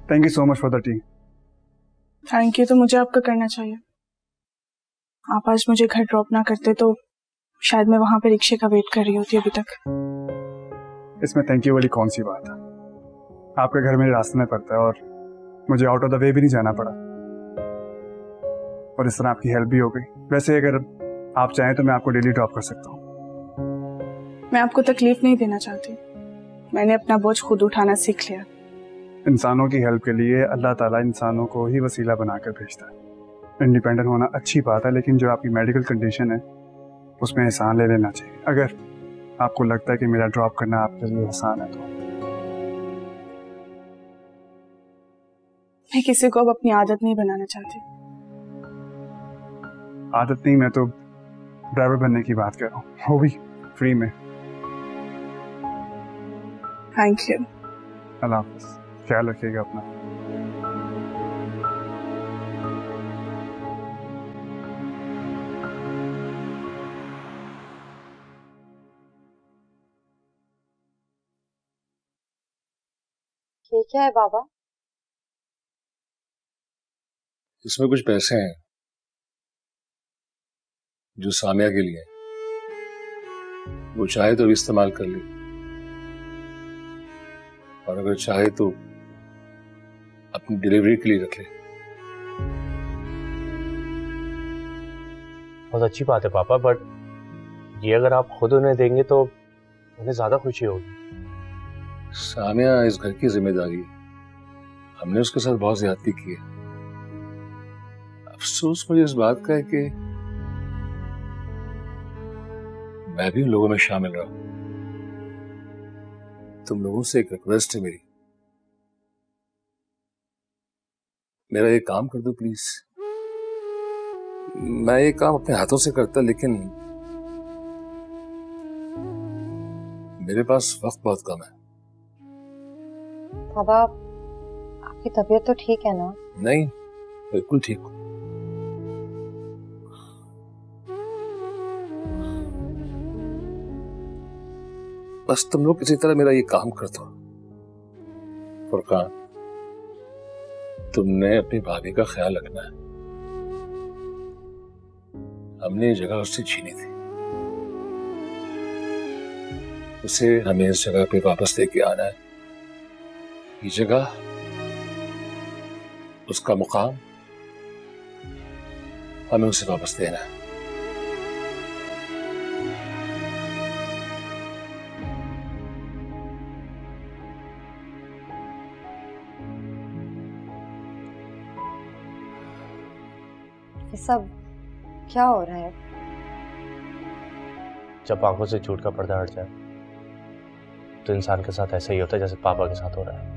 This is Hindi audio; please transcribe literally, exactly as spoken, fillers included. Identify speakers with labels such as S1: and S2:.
S1: Thank you so much for the tea.
S2: Thank you तो मुझे आपका करना चाहिए। आप आज मुझे घर ड्रॉप ना करते तो शायद मैं वहां पे रिक्शे का वेट कर रही होती अभी तक।
S1: इसमें थैंक यू वाली कौन सी बात है? आपका घर मेरे रास्ते में पड़ता है और मुझे आउट ऑफ द वे भी नहीं जाना पड़ा, और इस तरह आपकी हेल्प भी हो गई। वैसे अगर आप चाहें तो मैं आपको डेली ड्रॉप कर सकता हूँ।
S2: मैं आपको तकलीफ नहीं देना चाहती, मैंने अपना बोझ खुद उठाना सीख लिया।
S1: इंसानों की हेल्प के लिए अल्लाह ताला इंसानों को ही वसीला बनाकर भेजता है। इंडिपेंडेंट होना अच्छी बात है, लेकिन जो आपकी मेडिकल कंडीशन है उसमें एहसान ले लेना चाहिए। अगर आपको लगता है कि मेरा ड्रॉप करना आपके लिए एहसान है तो।
S2: मैं किसी को अब अपनी आदत नहीं बनाना चाहती।
S1: आदत नहीं, मैं तो ड्राइवर बनने की बात कर रहा हूँ, वो भी फ्री में।
S2: Thank you.
S1: अल्लाह हाफ़िज़, ख्याल रखिएगा अपना।
S3: ये क्या है बाबा?
S4: इसमें कुछ पैसे हैं जो सामिया के लिए, वो चाहे तो भी इस्तेमाल कर ले, और अगर चाहे तो अपनी डिलीवरी के लिए रख ले।
S5: बहुत अच्छी बात है पापा, बट ये अगर आप खुद उन्हें देंगे तो उन्हें ज्यादा खुशी होगी।
S4: सामिया इस घर की जिम्मेदारी है, हमने उसके साथ बहुत ज्यादती की है। अफसोस मुझे इस बात का है कि मैं भी उन लोगों में शामिल रहा। तुम लोगों से एक रिक्वेस्ट है मेरी, मेरा ये काम कर दो प्लीज। मैं ये काम अपने हाथों से करता, लेकिन मेरे पास वक्त बहुत कम है।
S3: बाबा आपकी तबीयत तो ठीक है ना?
S4: नहीं, बिल्कुल ठीक हूं। बस तुम लोग किसी तरह मेरा ये काम कर दो। फुरकान, तुमने अपनी भाभी का ख्याल रखना है। हमने ये जगह उससे छीनी थी, उसे हमें इस जगह पे वापस लेके आना है। ये जगह, उसका मुकाम हमें उसे वापस देना है।
S3: ये सब क्या हो रहा है?
S5: जब आंखों से झूठ का पर्दा हट जाए तो इंसान के साथ ऐसा ही होता है जैसे पापा के साथ हो रहा है।